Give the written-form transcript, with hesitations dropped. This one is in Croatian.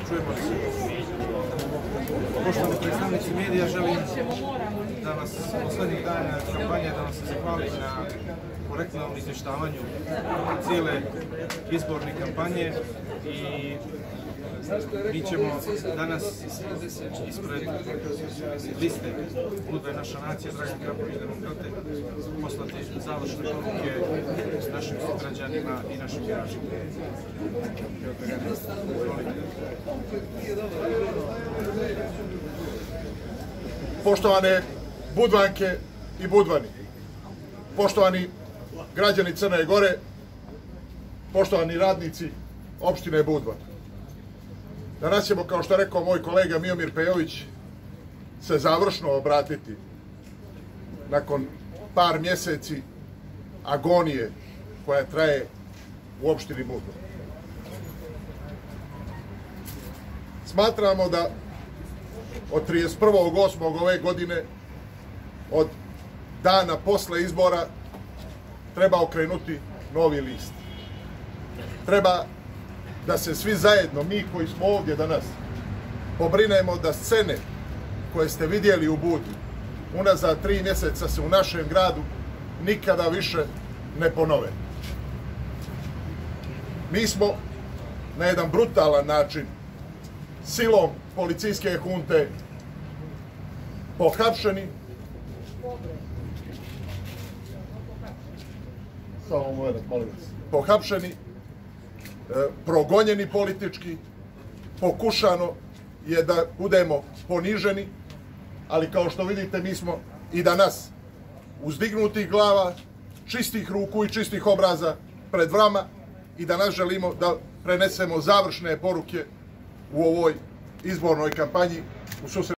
čujemo se. Poštovani predstavnici medija, želim da vas poslednjih dana kampanje da vam se zahvalim na korektnom izvještavanju cijele izborne kampanje i mi ćemo danas ispred liste Budva je naša nacija, Dragan Krapović Demokrate, poslati završne poruke našim sugrađanima i našim biračima. Poštovane Budvanke i Budvani, poštovani građani Crne Gore, poštovani radnici opštine Budva. Danas ćemo, kao što je rekao moj kolega Miomir Pejović, se završno obratiti nakon par mjeseci agonije koja traje u opštini Budva. Smatramo da od 31.8. ove godine, od dana posle izbora, treba okrenuti novi list. Treba da se svi zajedno, mi koji smo ovdje danas, pobrinemo da scene koje ste vidjeli u Budvi unazad 3 mjeseca se u našem gradu nikada više ne ponove. Mi smo na jedan brutalan način, silom policijske hunte, pohapšeni, progonjeni politički, pokušano je da budemo poniženi, ali kao što vidite mi smo i danas uzdignutih glava, čistih ruku i čistih obraza pred vama i danas želimo da prenesemo završne poruke u ovoj izbornoj kampanji u susret